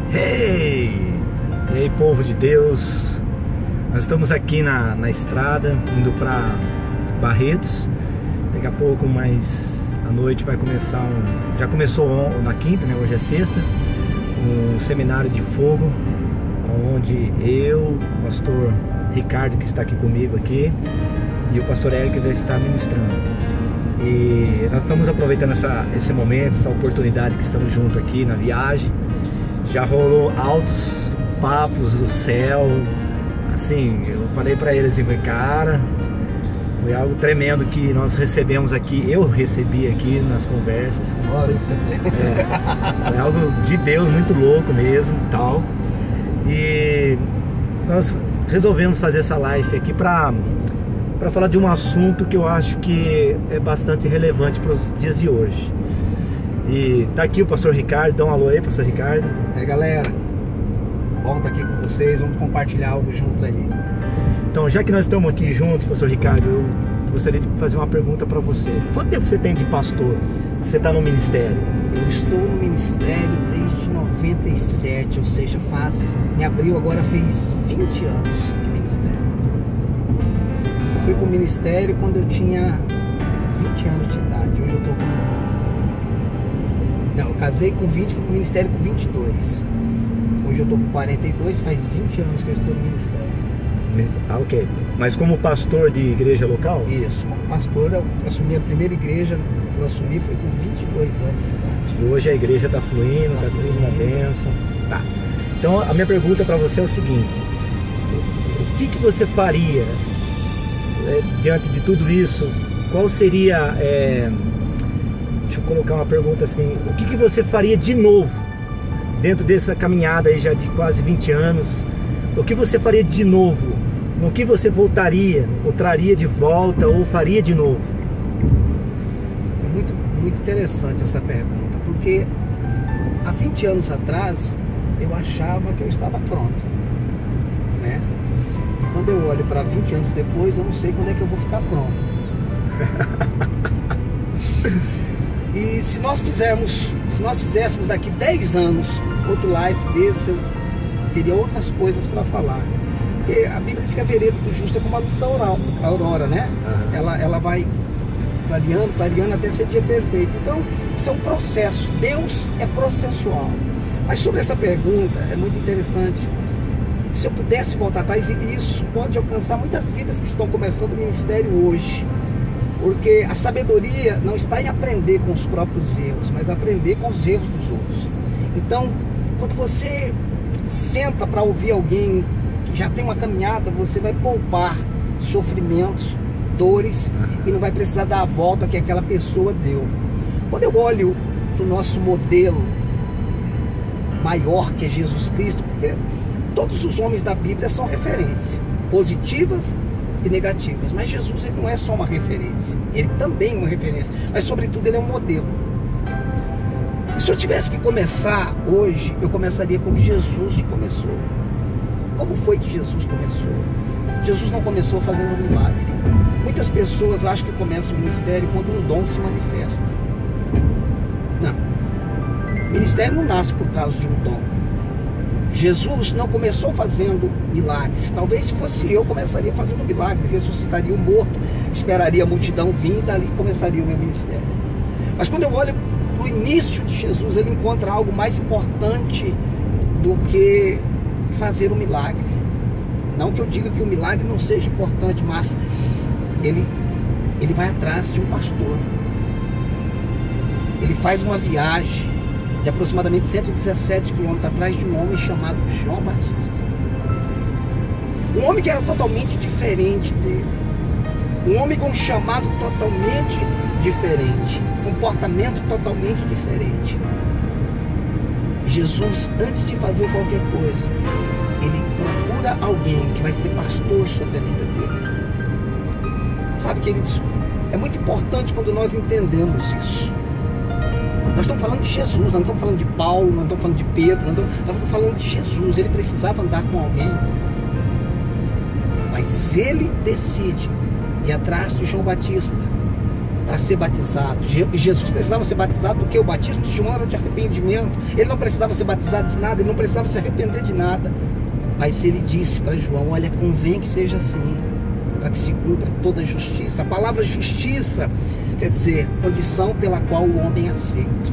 Hey! E aí, povo de Deus, nós estamos aqui na estrada, indo para Barretos. Daqui a pouco, mais à noite, vai começar já começou na quinta, né? Hoje é sexta, um seminário de fogo, onde eu, o pastor Ricardo, que está aqui comigo aqui, e o pastor Eric vai estar ministrando. E nós estamos aproveitando esse momento, essa oportunidade que estamos juntos aqui na viagem. Já rolou altos papos do céu, assim, eu falei para eles assim, cara, foi algo tremendo que nós recebemos aqui, eu recebi aqui nas conversas. Foi algo de Deus, muito louco mesmo, tal. E nós resolvemos fazer essa live aqui para falar de um assunto que eu acho que é bastante relevante para os dias de hoje. E tá aqui o pastor Ricardo, dá um alô aí, pastor Ricardo. E aí, galera, bom estar aqui com vocês, vamos compartilhar algo junto aí. Então, já que nós estamos aqui juntos, pastor Ricardo, eu gostaria de fazer uma pergunta para você. Quanto tempo você tem de pastor? Você está no ministério? Eu estou no ministério desde 97, ou seja, em abril agora fez 20 anos de ministério. Eu fui para o ministério quando eu tinha 20 anos de idade, hoje eu estou com... Não, eu casei com 20, fui para o ministério com 22. Hoje eu estou com 42, faz 20 anos que eu estou no ministério. Ah, ok. Mas como pastor de igreja local? Isso, como pastor eu assumi a primeira igreja que eu assumi foi com 22 anos de idade. E hoje a igreja está fluindo, está tudo uma bênção. Tá. Então a minha pergunta para você é o seguinte: o que você faria diante de tudo isso? Qual seria, deixa eu colocar uma pergunta assim, o que você faria de novo dentro dessa caminhada aí já de quase 20 anos? O que você faria de novo? No que você voltaria, ou traria de volta, ou faria de novo? É muito interessante essa pergunta, porque há 20 anos atrás eu achava que eu estava pronto, né? E quando eu olho para 20 anos depois, eu não sei quando é que eu vou ficar pronto. E se nós fizéssemos daqui 10 anos outro live desse, eu teria outras coisas para falar. Porque a Bíblia diz que a vereda do justo é como a luz da aurora, né? Ela vai clareando até ser dia perfeito. Então, isso é um processo. Deus é processual. Mas sobre essa pergunta, é muito interessante. Se eu pudesse voltar atrás, isso pode alcançar muitas vidas que estão começando o ministério hoje. Porque a sabedoria não está em aprender com os próprios erros, mas aprender com os erros dos outros. Então, quando você senta para ouvir alguém que já tem uma caminhada, você vai poupar sofrimentos, dores, e não vai precisar dar a volta que aquela pessoa deu. Quando eu olho para o nosso modelo maior, que é Jesus Cristo, porque todos os homens da Bíblia são referências positivas e negativas, mas Jesus, ele não é só uma referência, ele também é uma referência, mas sobretudo ele é um modelo. E se eu tivesse que começar hoje, eu começaria como Jesus começou. Como foi que Jesus começou? Jesus não começou fazendo um milagre. Muitas pessoas acham que começa o ministério quando um dom se manifesta. Não. O ministério não nasce por causa de um dom. Jesus não começou fazendo milagres. Talvez se fosse eu, começaria fazendo milagre, ressuscitaria um morto, esperaria a multidão vir e dali começaria o meu ministério. Mas quando eu olho para o início de Jesus, ele encontra algo mais importante do que fazer um milagre. Não que eu diga que o milagre não seja importante, mas ele vai atrás de um pastor. Ele faz uma viagem de aproximadamente 117 quilômetros atrás de um homem chamado João Batista. Um homem que era totalmente diferente dele. Um homem com um chamado totalmente diferente. Comportamento totalmente diferente. Jesus, antes de fazer qualquer coisa, ele procura alguém que vai ser pastor sobre a vida dele. Sabe, queridos, é muito importante quando nós entendemos isso. Nós estamos falando de Jesus, nós não estamos falando de Paulo, não estamos falando de Pedro, nós estamos falando de Jesus. Ele precisava andar com alguém, mas ele decide ir atrás de João Batista. para ser batizado. Jesus precisava ser batizado porque o batismo de João era de arrependimento. Ele não precisava ser batizado de nada, ele não precisava se arrepender de nada. Mas ele disse para João: olha, convém que seja assim, para que se cumpra toda a justiça. A palavra justiça quer dizer condição pela qual o homem é aceito.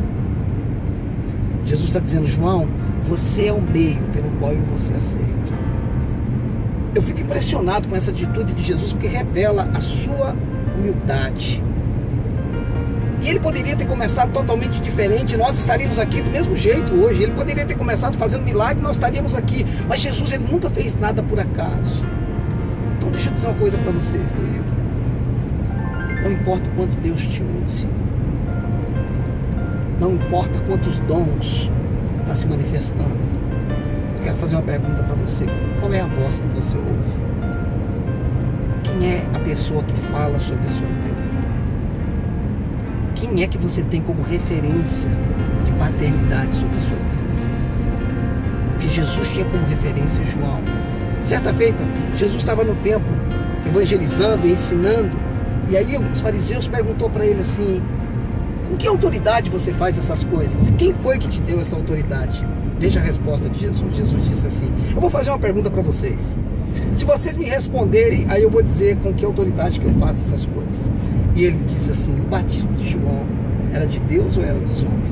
Jesus está dizendo: João, você é o meio pelo qual eu vou ser aceito. Eu fico impressionado com essa atitude de Jesus, porque revela a sua humildade. E ele poderia ter começado totalmente diferente, nós estaríamos aqui do mesmo jeito hoje. Ele poderia ter começado fazendo milagre, nós estaríamos aqui. Mas Jesus, ele nunca fez nada por acaso. Então deixa eu dizer uma coisa para vocês, querido. Não importa o quanto Deus te use, não importa quantos dons está se manifestando, eu quero fazer uma pergunta para você: qual é a voz que você ouve? Quem é a pessoa que fala sobre a sua vida? Quem é que você tem como referência de paternidade sobre a sua vida? Porque Jesus tinha como referência João. Certa feita, Jesus estava no templo, evangelizando, ensinando, e aí os fariseus perguntou para ele assim: com que autoridade você faz essas coisas? Quem foi que te deu essa autoridade? Veja a resposta de Jesus. Jesus disse assim: eu vou fazer uma pergunta para vocês. Se vocês me responderem, aí eu vou dizer com que autoridade que eu faço essas coisas. E ele disse assim: o batismo de João era de Deus ou era dos homens?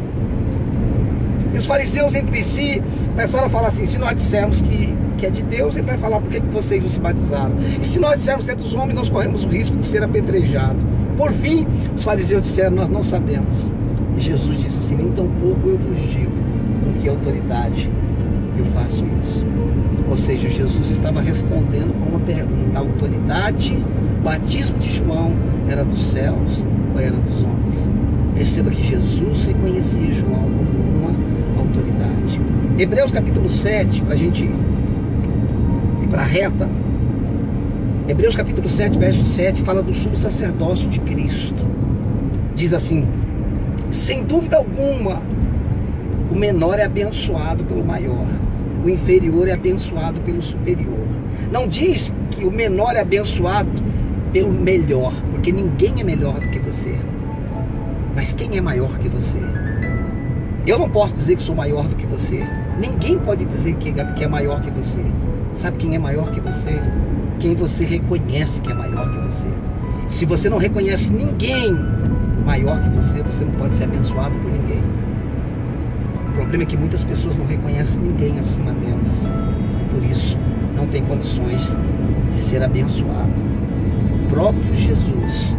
E os fariseus entre si começaram a falar assim: se nós dissermos que é de Deus, ele vai falar por que vocês não se batizaram. E se nós dissermos que é dos homens, nós corremos o risco de ser apedrejado. Por fim, os fariseus disseram: nós não sabemos. E Jesus disse assim: nem tampouco eu vos digo com que autoridade eu faço isso. Ou seja, Jesus estava respondendo com uma pergunta: a autoridade, o batismo de João era dos céus ou era dos homens? Perceba que Jesus reconhecia João como uma autoridade. Hebreus capítulo 7, para a gente ir para a reta. Hebreus capítulo 7, verso 7, fala do sumo sacerdócio de Cristo. Diz assim: sem dúvida alguma, o menor é abençoado pelo maior, o inferior é abençoado pelo superior. Não diz que o menor é abençoado pelo melhor, porque ninguém é melhor do que você. Mas quem é maior que você? Eu não posso dizer que sou maior do que você. Ninguém pode dizer que é maior que você. Sabe quem é maior que você? Quem você reconhece que é maior que você. Se você não reconhece ninguém maior que você, você não pode ser abençoado por ninguém. O problema é que muitas pessoas não reconhecem ninguém acima delas. Por isso, não tem condições de ser abençoado. O próprio Jesus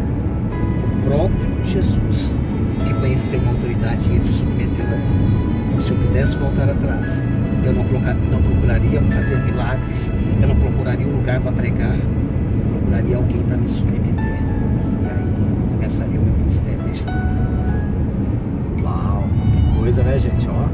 reconheceu uma autoridade e ele se submeteu a ela. Então, se eu pudesse voltar atrás, eu não procuraria fazer milagres, eu não procuraria um lugar para pregar, eu procuraria alguém para me submeter. E aí eu começaria o meu ministério desde lá. Uau, que coisa, né, gente? Ó.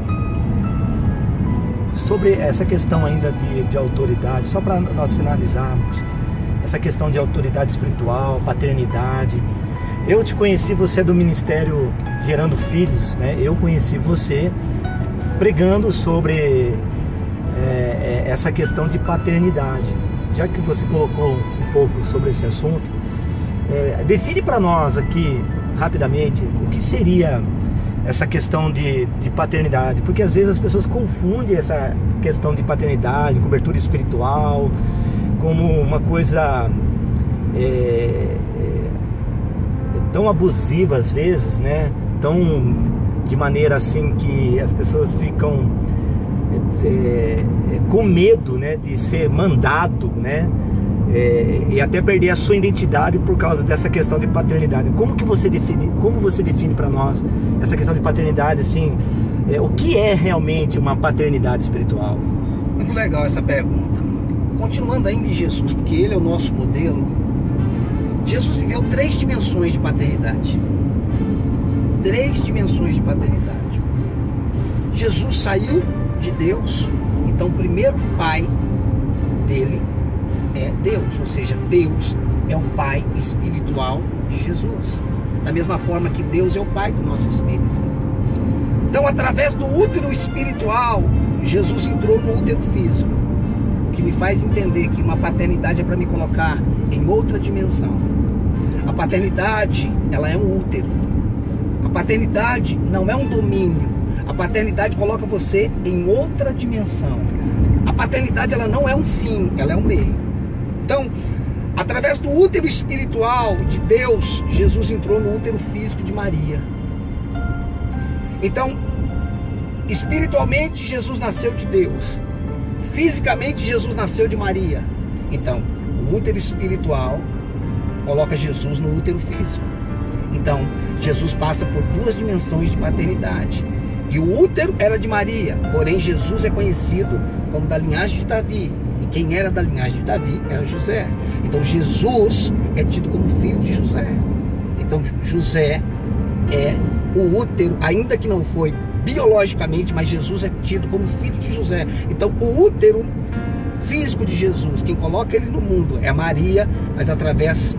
Sobre essa questão ainda de autoridade, só para nós finalizarmos, essa questão de autoridade espiritual, paternidade. Eu te conheci, você é do Ministério Gerando Filhos, né? Eu conheci você pregando sobre essa questão de paternidade. Já que você colocou um pouco sobre esse assunto, define para nós aqui, rapidamente, o que seria essa questão de paternidade, porque às vezes as pessoas confundem essa questão de paternidade, cobertura espiritual, como uma coisa tão abusiva às vezes, né? Tão de maneira assim que as pessoas ficam com medo, né, de ser mandado, né? E até perder a sua identidade por causa dessa questão de paternidade. Como você define para nós essa questão de paternidade, assim, o que é realmente uma paternidade espiritual? Muito legal essa pergunta. Continuando ainda em Jesus, porque ele é o nosso modelo, Jesus viveu 3 dimensões de paternidade. 3 dimensões de paternidade. Jesus saiu de Deus, então o primeiro pai dele é Deus, ou seja, Deus é o pai espiritual de Jesus, da mesma forma que Deus é o pai do nosso espírito. Então, através do útero espiritual, Jesus entrou no útero físico, o que me faz entender que uma paternidade é para me colocar em outra dimensão. A paternidade, ela é um útero. A paternidade não é um domínio. A paternidade coloca você em outra dimensão. A paternidade, ela não é um fim, ela é um meio. Então, através do útero espiritual de Deus, Jesus entrou no útero físico de Maria. Então, espiritualmente, Jesus nasceu de Deus. Fisicamente, Jesus nasceu de Maria. Então, o útero espiritual coloca Jesus no útero físico. Então, Jesus passa por duas dimensões de paternidade. E o útero era de Maria, porém Jesus é conhecido como da linhagem de Davi. E quem era da linhagem de Davi era José. Então Jesus é tido como filho de José. Então José é o útero, ainda que não foi biologicamente, mas Jesus é tido como filho de José. Então o útero físico de Jesus, quem coloca ele no mundo é Maria, mas através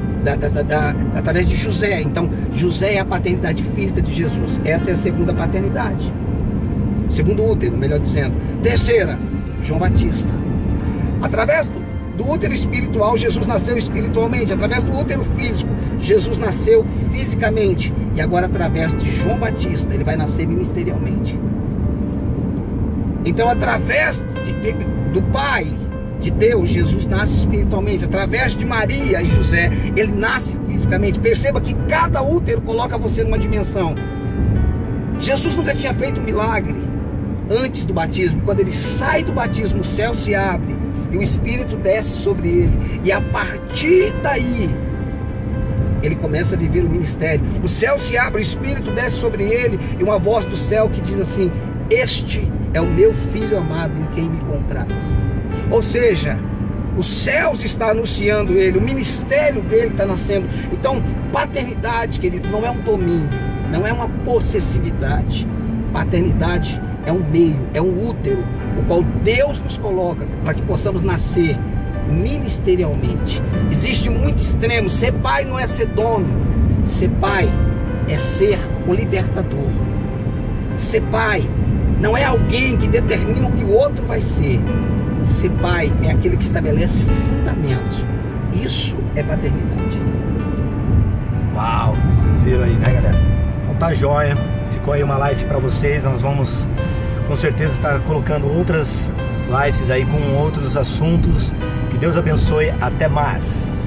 de José. Então José é a paternidade física de Jesus. Essa é a segunda paternidade, segundo útero, melhor dizendo. Terceira, João Batista. Através do útero espiritual, Jesus nasceu espiritualmente. Através do útero físico, Jesus nasceu fisicamente. E agora através de João Batista, ele vai nascer ministerialmente. Então através do Pai, de Deus, Jesus nasce espiritualmente. Através de Maria e José, ele nasce fisicamente. Perceba que cada útero coloca você numa dimensão. Jesus nunca tinha feito um milagre antes do batismo. Quando ele sai do batismo, o céu se abre e o Espírito desce sobre ele. E a partir daí, ele começa a viver o ministério. O céu se abre, o Espírito desce sobre ele e uma voz do céu que diz assim: este é o meu Filho amado em quem me compraz. Ou seja, os céus estão anunciando ele, o ministério dele está nascendo. Então, paternidade, querido, não é um domínio, não é uma possessividade. Paternidade é um meio, é um útero, o qual Deus nos coloca para que possamos nascer ministerialmente. Existe muito extremo. Ser pai não é ser dono. Ser pai é ser o libertador. Ser pai não é alguém que determina o que o outro vai ser. Ser pai é aquele que estabelece fundamentos. Isso é paternidade. Uau, vocês viram aí, né, galera? Então tá jóia. Ficou aí uma live para vocês. Nós vamos com certeza estar colocando outras lives aí com outros assuntos. Que Deus abençoe. Até mais.